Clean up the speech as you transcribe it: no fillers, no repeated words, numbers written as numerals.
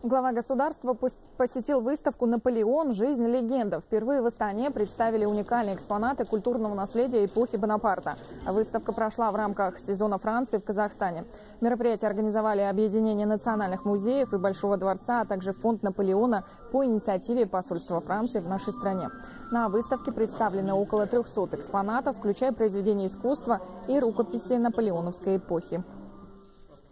Глава государства посетил выставку «Наполеон. Жизнь легенда». Впервые в Астане представили уникальные экспонаты культурного наследия эпохи Бонапарта. Выставка прошла в рамках сезона Франции в Казахстане. Мероприятие организовали Объединение национальных музеев и Большого дворца, а также Фонд Наполеона по инициативе посольства Франции в нашей стране. На выставке представлены около 300 экспонатов, включая произведения искусства и рукописи наполеоновской эпохи.